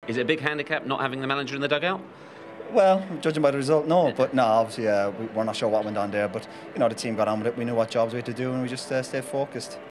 Is it a big handicap not having the manager in the dugout? Well, judging by the result, no. But no, obviously, we're not sure what went on there. But, you know, the team got on with it. We knew what jobs we had to do and we just stayed focused.